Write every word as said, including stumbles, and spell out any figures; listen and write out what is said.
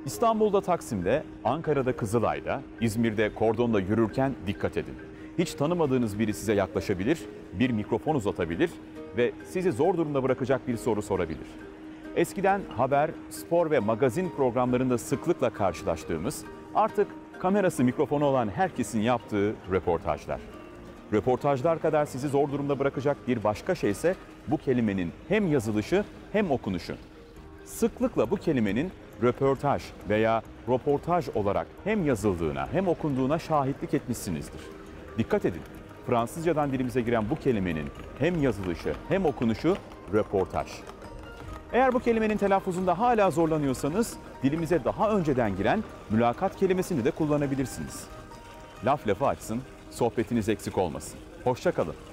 İstanbul'da Taksim'de, Ankara'da Kızılay'da, İzmir'de kordonla yürürken dikkat edin. Hiç tanımadığınız biri size yaklaşabilir, bir mikrofon uzatabilir ve sizi zor durumda bırakacak bir soru sorabilir. Eskiden haber, spor ve magazin programlarında sıklıkla karşılaştığımız, artık kamerası mikrofonu olan herkesin yaptığı röportajlar. Röportajlar kadar sizi zor durumda bırakacak bir başka şey ise bu kelimenin hem yazılışı hem okunuşu. Sıklıkla bu kelimenin röportaj veya röportaj olarak hem yazıldığına hem okunduğuna şahitlik etmişsinizdir. Dikkat edin, Fransızcadan dilimize giren bu kelimenin hem yazılışı hem okunuşu röportaj. Eğer bu kelimenin telaffuzunda hala zorlanıyorsanız dilimize daha önceden giren mülakat kelimesini de kullanabilirsiniz. Laf lafı açsın, sohbetiniz eksik olmasın. Hoşça kalın.